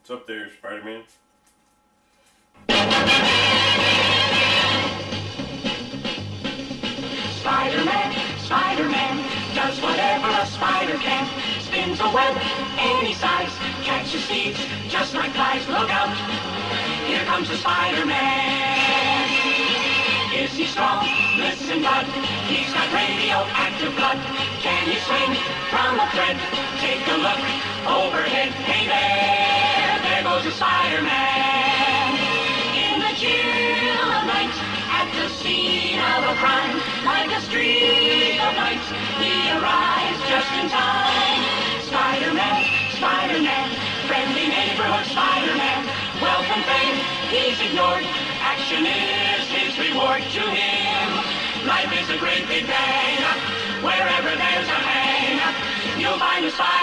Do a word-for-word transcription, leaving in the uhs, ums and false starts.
What's up there, Spider-Man? Spider-Man, Spider-Man, does whatever a spider can. Spins a web any size, catches thieves just like flies. Look out, here comes the Spider-Man. Is he strong? Listen, bud, he's got radioactive blood. Can he swing from a thread? Take a look overhead. Hey there, there goes the Spider-Man. In the chill of night, at the scene of a crime, like a streak of light, he arrives just in time. Spider-Man, Spider-Man, friendly neighborhood Spider-Man. Wealth and fame, he's ignored. Action is his reward to him. Life is a great big bang. Wherever there's a hang, you'll find a Spider-Man.